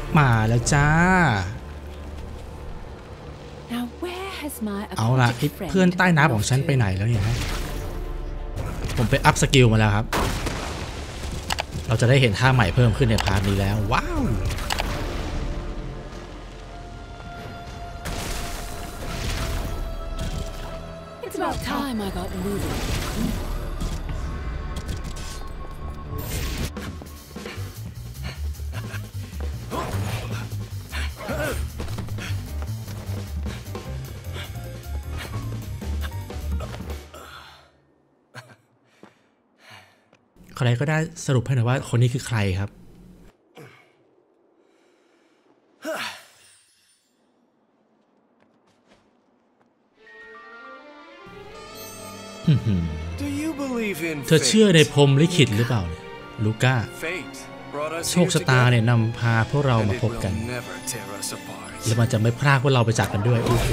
มาแล้วจ้าเอาล่ะเพื่อนใต้น้ำของฉันไปไหนแล้วเนี่ยผมไปอัพสกิลมาแล้วครับเราจะได้เห็นท่าใหม่เพิ่มขึ้นในพาร์ทนี้แล้วว้าวใครก็ได้สรุปให้หน่อยว่าคนนี้คือใครครับเธอเชื่อในพรหมลิขิตหรือเปล่าเนี่ยลูก้าโชคชะตาเนี่ยนำพาพวกเรามาพบกันแล้วมันจะไม่พลาดพวกเราไปจากกันด้วยโอ้โห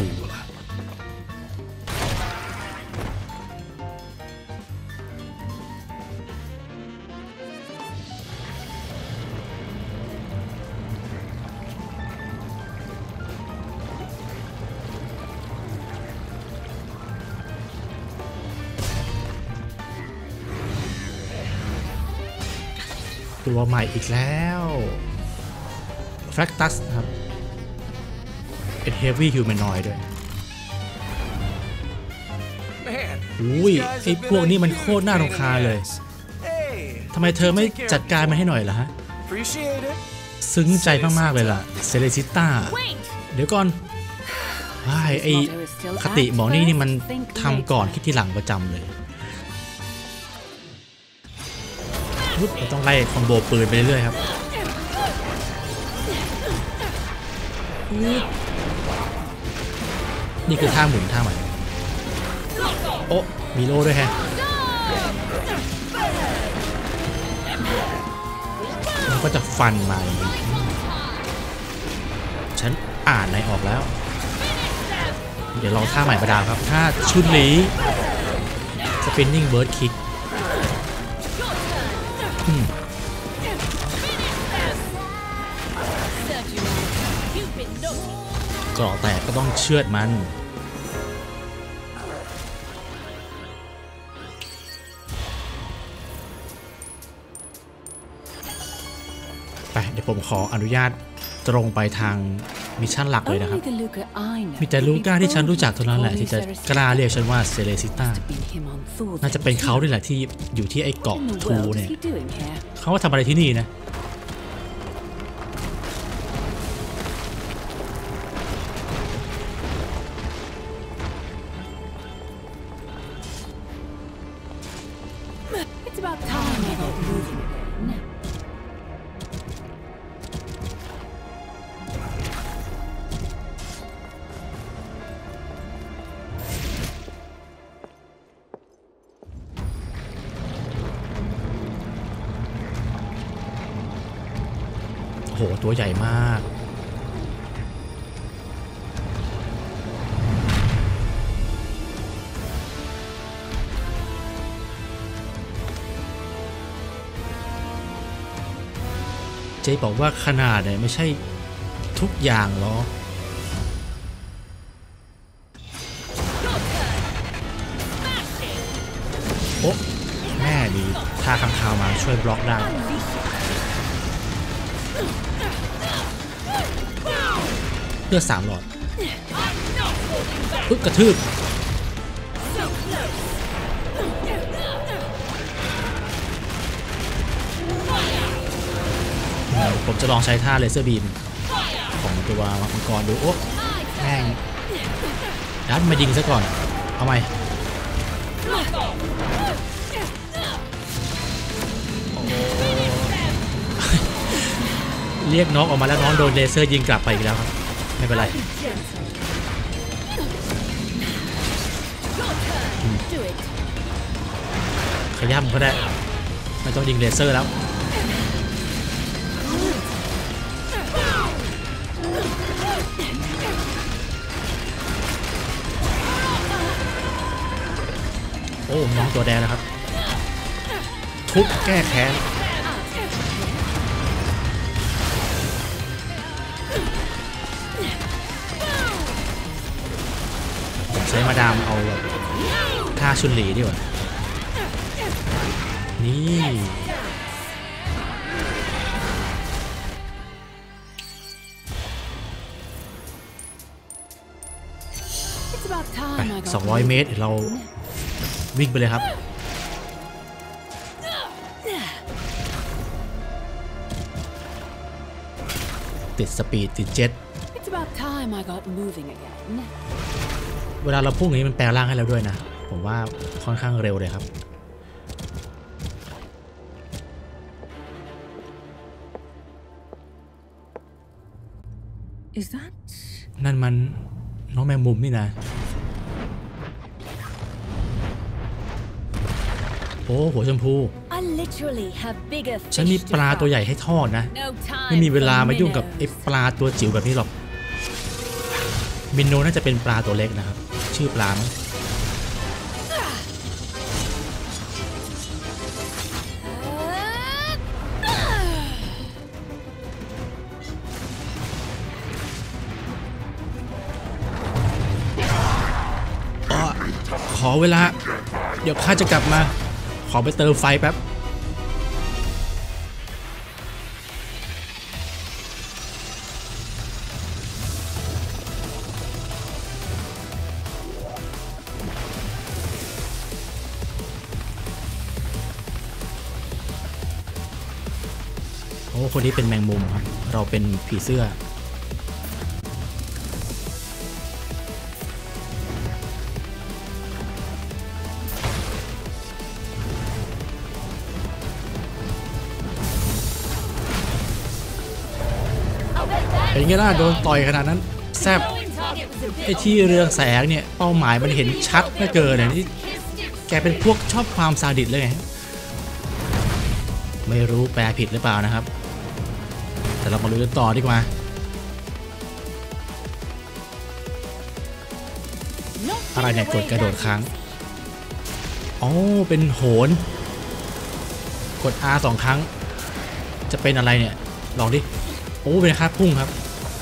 ตัวใหม่อีกแล้วแฟลกตัสครับเป็นเฮฟวี่ฮิวแมนนอยด์ด้วยอุ้ยไอ้พวกนี้มันโคตรน่ารำคาญเลยทำไมเธอไม่จัดการมันให้หน่อยล่ะฮะซึ้งใจมากๆเลยล่ะเซเลซิต้าเดี๋ยวก่อนไอ้คติหมอนี่มันทำก่อนคิดทีหลังประจำเลยเราต้องไล่คอมโบปืนไปเรื่อยๆครับนี่คือท่าหมุนท่าใหม่โอ้มีโล่ด้วยแฮะมันก็จะฟันมาฉันอ่านในออกแล้วเดี๋ยวลองท่าใหม่ประดาครับท่าชุดหลีสปินนิ่งเบิร์ดคิกกรอแตกก็ต้องเชือดมันไปเดี๋ยวผมขออนุญาตตรงไปทางมิชชั่นหลักเลยนะครับมีแต่ลูก้าที่ฉันรู้จักเท่านั้นแหละที่จะกล้าเรียกฉันว่าเซเลซิต้าน่าจะเป็นเขาด้วยแหละที่อยู่ที่ไอ้เกาะทูเนี่ยเขาว่าทำอะไรที่นี่นะโหตัวใหญ่มากเจ๊บอกว่าขนาดเนี่ยไม่ใช่ทุกอย่างหรอโอ้แม่ดีท่าคำคาวมาช่วยบล็อกได้เลือด3 หลอดปึ๊บกระทืบผมจะลองใช้ท่าเลเซอร์บีมของตัวมังกรดูโอ้แม่งดันมายิงซะก่อนเอาไหมเรียกน้องออกมาแล้วน้องโดนเลเซอร์ยิงกลับไปอีกแล้วครับไม่เป็นไรขย้ำก็ได้ไม่ต้องยิงเลเซอร์แล้วโอ้น้องตัวแดงนะครับทุบแก้แค้นามเอาแบบท่าชุนหลีดีกว่านี่ไป200 เมตรเราวิ่งไปเลยครับติดสปีดติดเจ็ตเวลาเราพุ่งนี้มันแปลงร่างให้เราด้วยนะผมว่าค่อนข้างเร็วเลยครับนั่นมันน้องแมงมุมนี่นะโอ้หัวชมพูฉันมีปลาตัวใหญ่ให้ทอดนะไม่มีเวลามายุ่งกับไอ้ปลาตัวจิ๋วแบบนี้หรอกมินโนน่าจะเป็นปลาตัวเล็กนะครับชื่อปลามั้งขอเวลาเดี๋ยวข้าจะกลับมาขอไปเติมไฟแป๊บโอ้คนนี้เป็นแมงมุมครับเราเป็นผีเสื้อเป็นไงล่ะโดนต่อยขนาดนั้นแซบไอ้ที่เรืองแสงเนี่ยเป้าหมายมันเห็นชัดเหลือเกินเนี่ยนี่แกเป็นพวกชอบความซาดิสเลยไงไม่รู้แปลผิดหรือเปล่านะครับแต่เรามาลุ้นต่อดีกว่าอะไรเนี่ยกดกระโดดค้างอ๋อเป็นโหนกด R 2 ครั้งจะเป็นอะไรเนี่ยลองดิโอ้เป็นค่าพุ่งครับ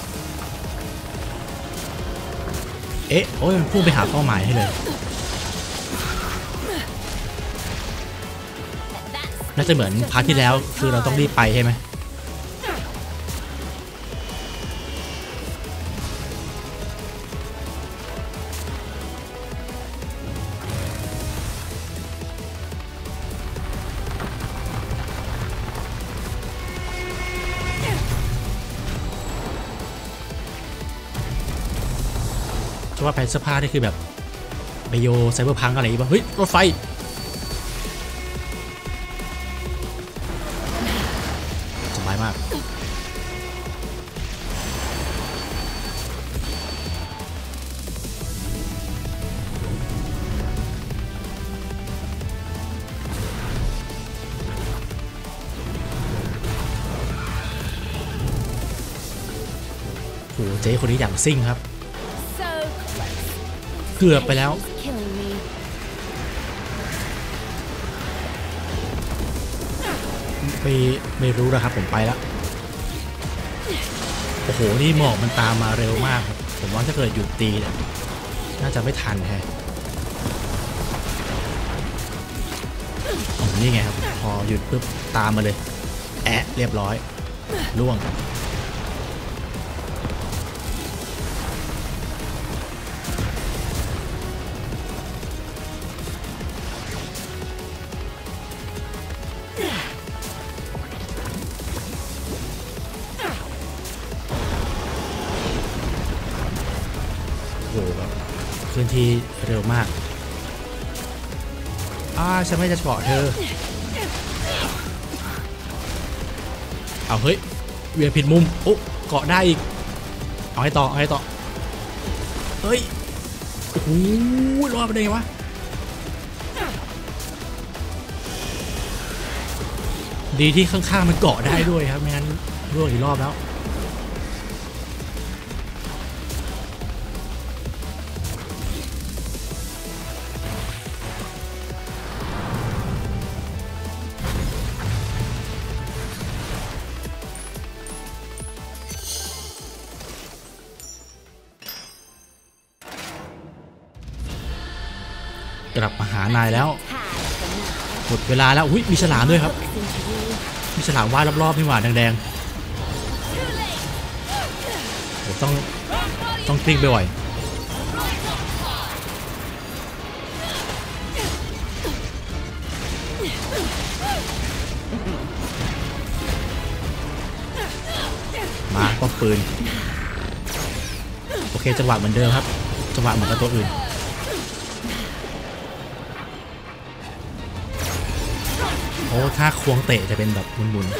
เอ๊ะโอ้ยมันพุ่งไปหาเป้าหมายให้เลยน่าจะเหมือนพาร์ทที่แล้วคือเราต้องรีบไปใช่ไหมจะว่าแผ่นเสื้อผ้านี่คือแบบไบโอไซเบอร์พังอะไรอย่างเงี้ยเฮ้ยรถไฟสบายมากโหเจ๊คนนี้อย่างซิ่งครับเกือบไปแล้วไม่รู้นะครับผมไปแล้วโอ้โหนี่หมอกมันตามมาเร็วมากครับผมว่าถ้าเกิดหยุดตีเนี่ยน่าจะไม่ทันแฮะนี่ไงครับพอหยุดปุ๊บตามมาเลยแอะเรียบร้อยล่วงเคลื่อนที่เร็วมากฉันไม่จะเกาะเธอเอาเฮ้ยเวียนผิดมุมโอ้เกาะได้อีกเอาให้ต่อเฮ้ยโอ้โหรอดไปได้ไงวะดีที่ข้างๆมันเกาะได้ด้วยครับไม่งั้นร่วงอีกรอบแล้วกลับมาหานายแล้วหมดเวลาแล้วอุ้ยมีฉลามด้วยครับมีฉลามว่ายรอบๆนี่หว่าแดงๆเดี๋ยวต้องกลิ้งไปบ่อยมาป้อมปืนโอเคจังหวะเหมือนเดิมครับจังหวะเหมือนกับตัวอื่นโอ้ถ้าควงเตะจะเป็นแบบหมุน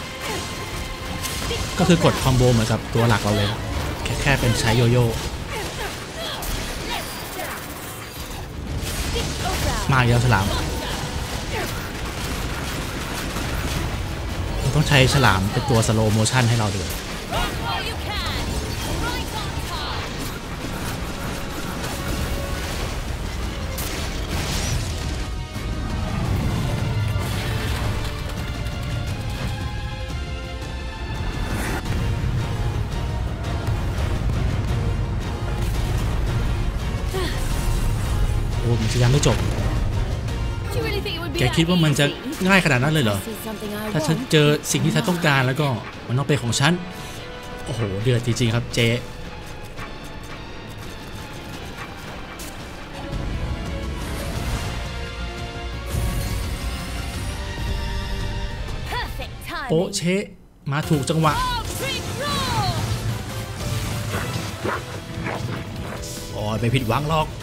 ๆก็คือกดคอมโบเหมือนกับตัวหลักเราเลยแค่เป็นใช้โยโย่มาอีกแล้วฉลามต้องใช้ฉลามเป็นตัวสโลว์โมชั่นให้เราด้วยโอ้มันจะยังไม่จบแกคิดว่ามันจะง่ายขนาดนั้นเลยเหรอถ้าฉันเจอสิ่งที่ฉันต้องการแล้วก็มันต้องเป็นของฉันโอ้โหเดือดจริงๆครับเจ๊โป๊ะเชะมาถูกจังหวะโอ้ยไปผิดหวังหรอก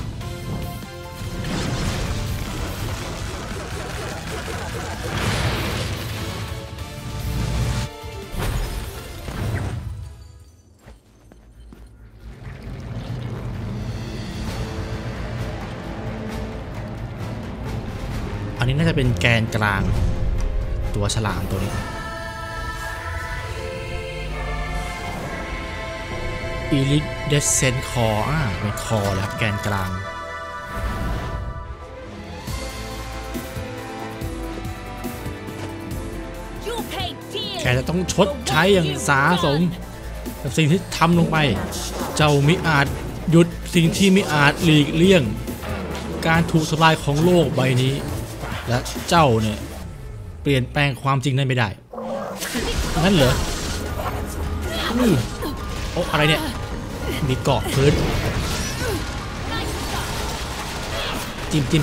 อันนี้น่าจะเป็นแกนกลางตัวฉลามตัวนี้อีลิทเดสเซนคอเป็นคอแล้วแกนกลางแกจะต้องชดใช้อย่างสาสมกับสิ่งที่ทำลงไปเจ้ามิอาจหยุดสิ่งที่มิอาจหลีกเลี่ยงการถูกทำลายของโลกใบนี้และเจ้าเนี่ยเปลี่ยนแปลงความจริงนั้นไม่ได้งั้นเหรอโอ้อะไรเนี่ยมีเกาะพื้นจิ้ม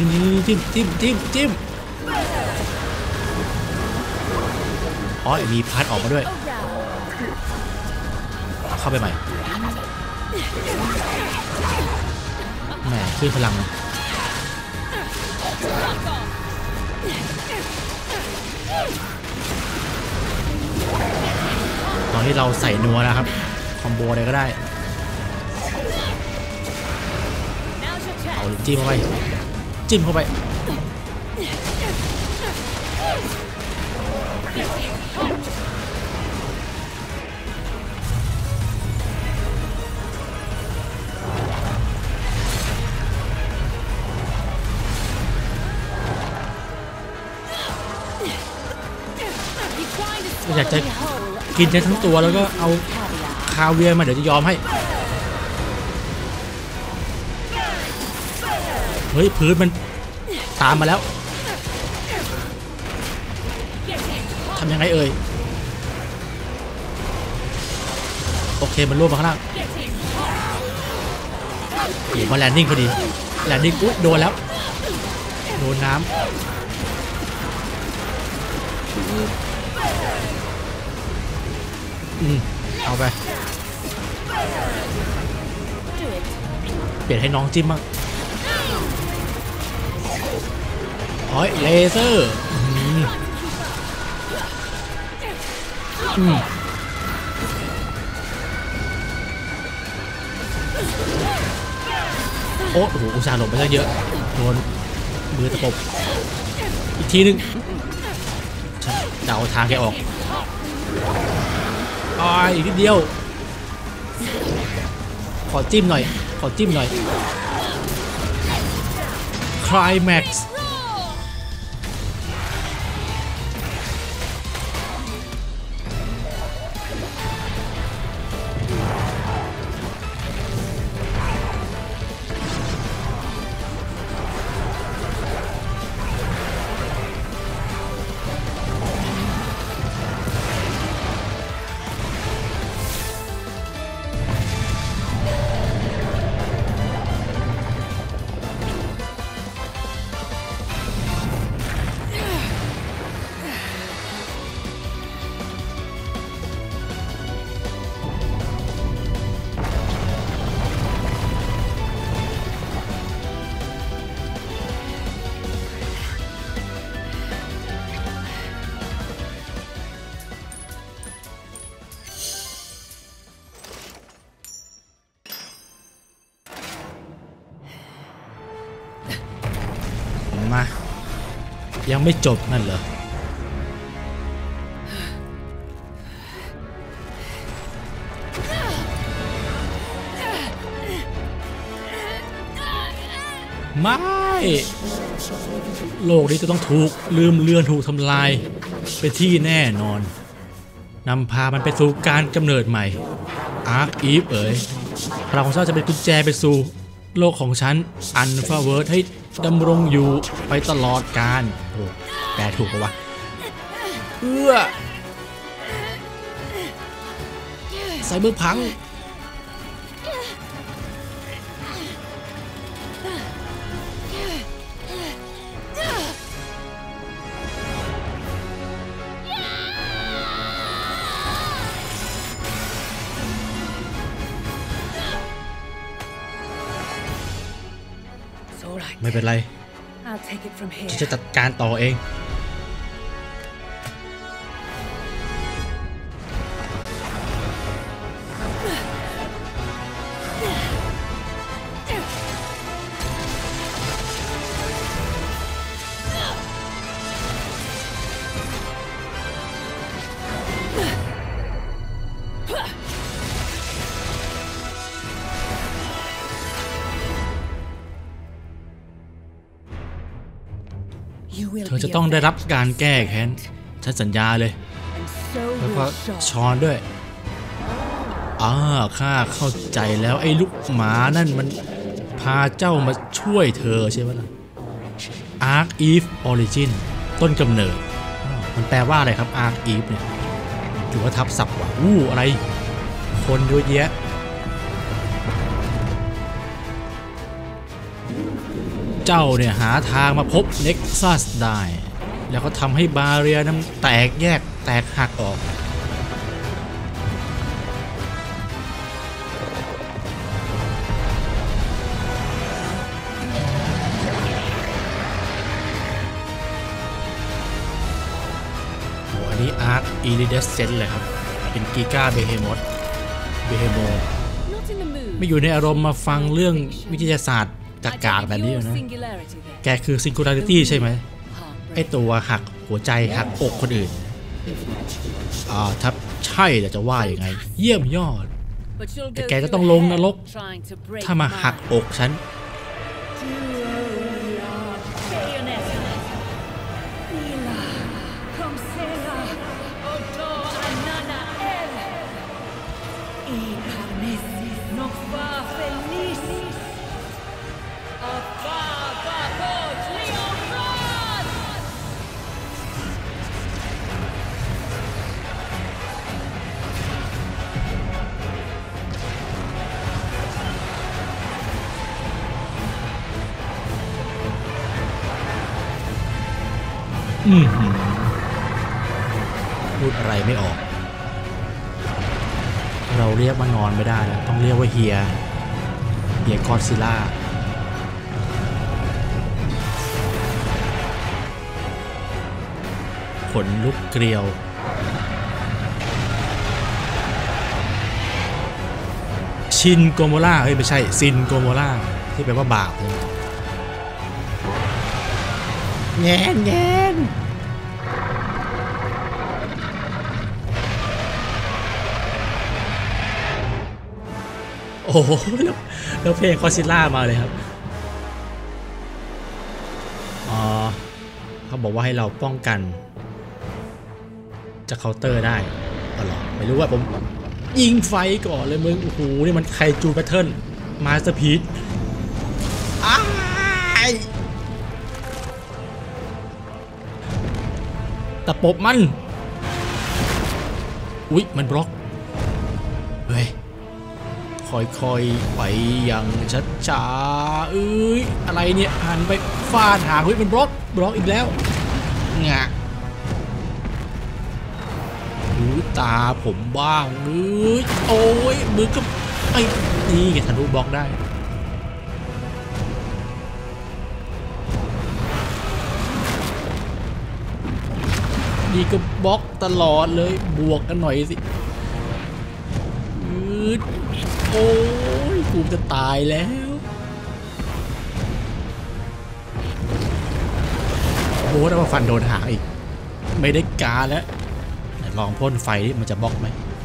อ๋อมีพัดออกมาด้วยเข้าไปใหม่แหมขึ้นพลังตอนที่เราใส่นัวนะครับคอมโบอะไรก็ได้เอาจิ้มเข้าไปอยากจะกินได้ทั้งตัวแล้วก็เอาคาเวียร์มาเดี๋ยวจะยอมให้เฮ้ยพื้นมันตามมาแล้วทำยังไงเอ่ยโอเคมันร่วงมาข้างล่างโอ้มาแลนดิ้งพอดีแลนดิ้งอุ๊ยโดนแล้วโดนน้ำเอาไปเปลี่ยนให้น้องจิ้มบ้างโอ้ยเลเซอร์โอ้โหอุตส่าห์หลบไปซะเยอะโดนมือตะปบอีกทีนึงเดาทางแกออกอีกนิดเดียวขอจิ้มหน่อยคลายแม็กซ์ยังไม่จบนั่นเหรอไม่โลกนี้จะต้องถูกลืมเลือนถูกทำลายเป็นที่แน่นอนนำพามันไปสู่การกำเนิดใหม่อาร์คอีฟเอ๋ยพลังของเจ้าจะเป็นกุญแจไปสู่โลกของฉันอันฟาเวิร์ดให้ดำรงอยู่ไปตลอดกาลโอ้แปลถูกปะวะไซเบอร์พังไม่เป็นไรฉันจะจัดการต่อเองเธอจะต้องได้รับการแก้แค้นฉันสัญญาเลยแล้วก็ชอนด้วยข้าเข้าใจแล้วไอ้ลูกหมานั่นมันพาเจ้ามาช่วยเธอใช่ไหมล่ะ Arc Eve Origin ต้นกำเนิดมันแปลว่าอะไรครับ Arc Eve เนี่ยถือว่าทับศัพท์ว่ะอะไรคนเยอะแยะเจ้าเนี่ยหาทางมาพบ Nexus ได้แล้วก็ทำให้บาเรียนั้นแตกแยกแตกหักออกอันนี้ Arc Iridescent เลยครับเป็นกิก้าเบเฮโมไม่อยู่ในอารมณ์มาฟังเรื่องวิทยาศาสตร์กากแบบนี้นะแกคือ Singularity ใช่ไหมไอตัวหักหัวใจหักอกคนอื่นถ้าใช่จะว่าอย่างไงเยี่ยมยอดแต่แกก็ต้องลงนรกถ้ามาหักอกฉันพูดอะไรไม่ออกเราเรียกว่านอนไม่ได้แล้วต้องเรียกว่าเฮียกอดซิลล่าขนลุกเกลียวชินโกโมล่าไม่ใช่ซินโกโมล่าที่แปลว่าบาปแง่นโอ้โหแล้วเพลงคอซิลล่ามาเลยครับเขาบอกว่าให้เราป้องกันจะเคาน์เตอร์ได้หรอไม่รู้ว่าผมยิงไฟก่อนเลยมึงโอ้โหนี่มันไคจูแพทเทิร์นมาสเตอร์พีซตะปบมันอุ๊ยมันบล็อกเฮ้ยค่อยๆไปอย่างช้าๆอะไรเนี่ยหันไปฟาดหางเฮ้ยมันบล็อกอีกแล้วงะดูตาผมบ้างโอ้ยมือก็ไอ้นี่ไงทะลุบล็อกได้นี่ก็บล็อกตลอดเลยบวกกันหน่อยสิโอ้ยกูจะตายแล้วโอ้แล้วมาฟันโดนหางอีกไม่ได้การแล้วลองพ่นไฟมันจะบล็อกไหม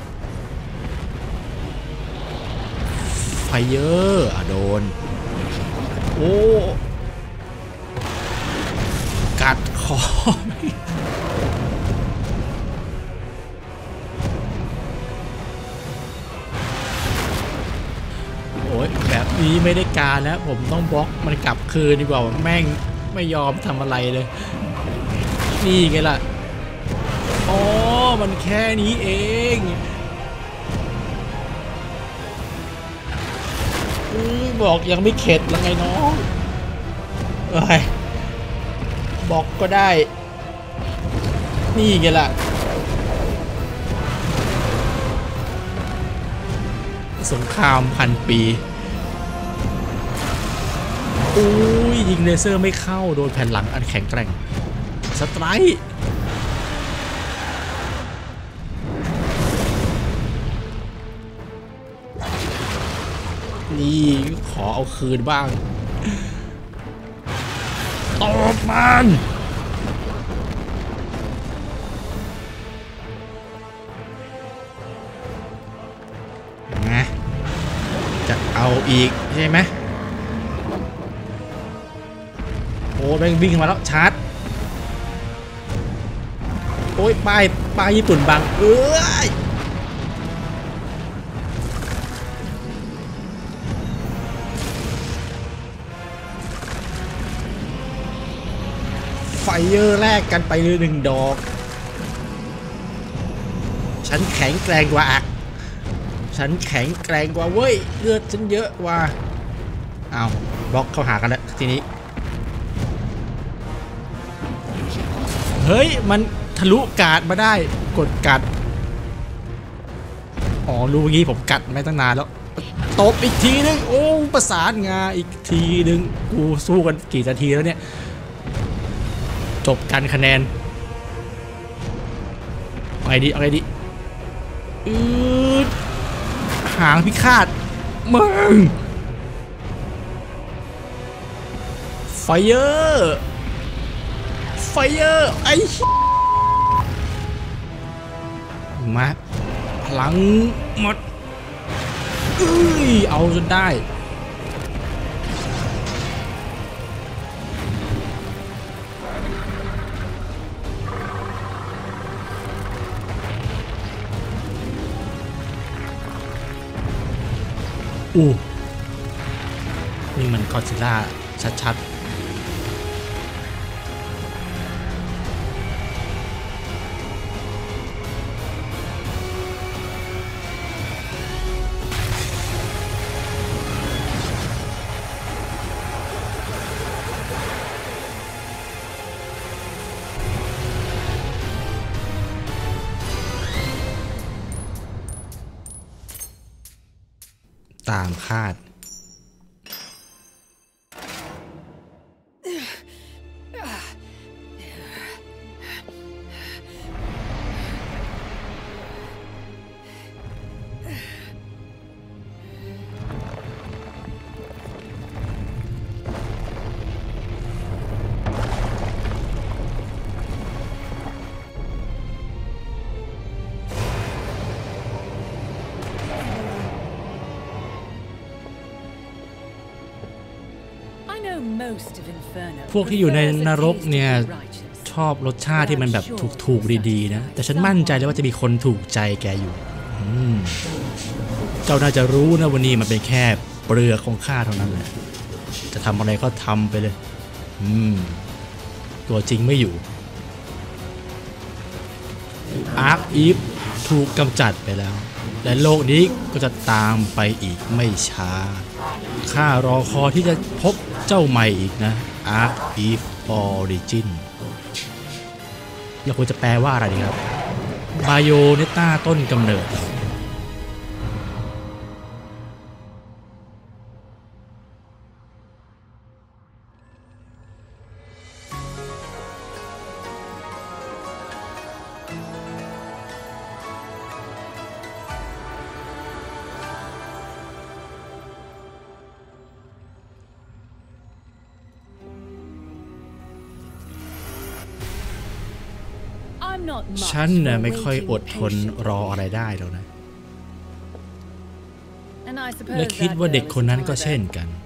ไฟเยอะโดนโอ้กัดคอโอ้ยแบบนี้ไม่ได้การแล้วผมต้องบล็อกมันกลับคืนดีกว่าแม่งไม่ยอมทำอะไรเลยนี่ไงล่ะอ๋อมันแค่นี้เองบอกยังไม่เข็ดแล้วไงน้องเอ้ยบอกก็ได้นี่ไงล่ะสงครามพันปีอุ้ยยิงเลเซอร์ไม่เข้าโดนแผ่นหลังอันแข็งแกร่งสไตร์นี่ขอเอาคืนบ้างตบมันนะจะเอาอีกใช่ไหมโอ้แม่งวิ่งมาแล้วชาร์จโอ้ยป้ายญี่ปุ่นบังไฟเยอร์แรกกันไปเลย1 ดอกฉันแข็งแกร่งกว่าฉันแข็งแกร่งกว่าเว้ยเลือดฉันเยอะกว่าเอาบล็อกเข้าหากันแล้วทีนี้เฮ้ยมันทะลุการ์ดมาได้กดกัดอ๋อรู้งี้ผมกัดไม่ตั้งนานแล้วตบอีกทีนึงโอ้ประสานงาอีกทีนึงกูสู้กันกี่นาทีแล้วเนี่ยจบกันคะแนนเอาไงดีหางพิฆาตมึงไฟเยอร์ไอ้มาพลังหมดเอาจนได้นี่มันกอดซิลล่าชัดตามคาดพวกที่อยู่ในนรกเนี่ยชอบรสชาติที่มันแบบถูกดีๆนะแต่ฉันมั่นใจเลยว่าจะมีคนถูกใจแกอยู่เจ้าน่าจะรู้นะวันนี้มันเป็นแค่เปลือกของข้าเท่านั้นแหละจะทำอะไรก็ทำไปเลยตัวจริงไม่อยู่อาร์คอีฟถูกกำจัดไปแล้วและโลกนี้ก็จะตามไปอีกไม่ช้าข้ารอคอยที่จะพบเจ้าใหม่อีกนะ Arc Eve Origin เราควรจะแปลว่าอะไรดีครับ Bayonetta ต้นกำเนิดฉันน่ะไม่ค่อยอดทนรออะไรได้หรอกนะและคิดว่าเด็กคนนั้นก็เช่นกัน